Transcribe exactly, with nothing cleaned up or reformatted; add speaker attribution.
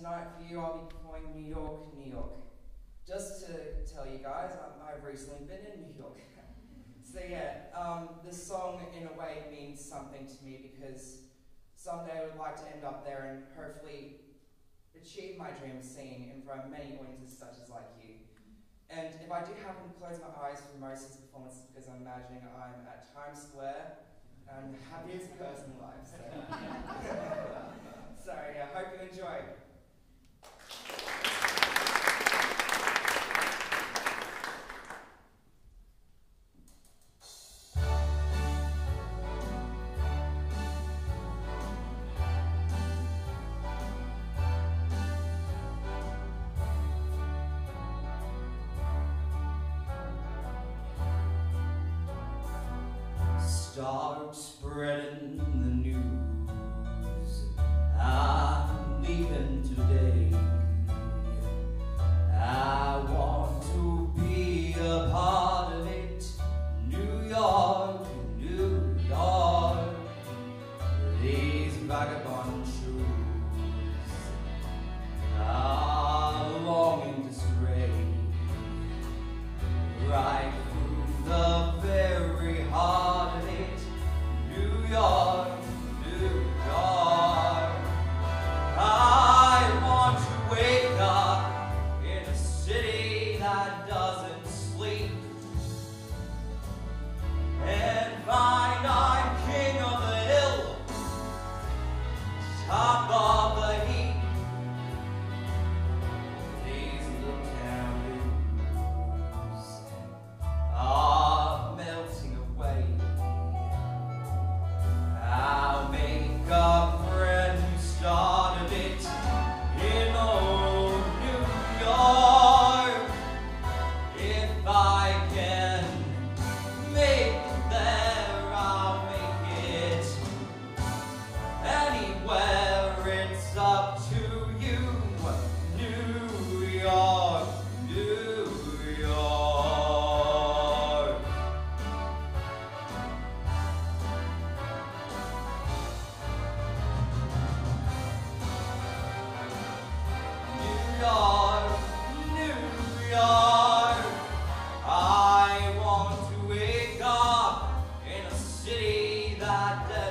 Speaker 1: tonight for you, I'll be performing New York, New York. Just to tell you guys, um, I've recently been in New York. So yeah, um, this song in a way means something to me because someday I would like to end up there and hopefully achieve my dream of singing in front of many audiences such as like you. And if I do happen to close my eyes for most of this performance, it's because I'm imagining I'm at Times Square and the happiest person alive. So, so yeah, hope you enjoy.
Speaker 2: Start spreading the news. I'm leaving today. I want to be a part of it. New York, New York. These vagabond shoes are longing to stray right through the very heart of it. New York, New York. I want to wake up in a city that doesn't sleep and find I'm king of the hill, top of the heap. These little town blues are melting away. I'll make a brand new start of it in old New York. If I can make it there, I'll make it anywhere. It's up to you. New York, New York. New York, New York. I want to wake up in a city that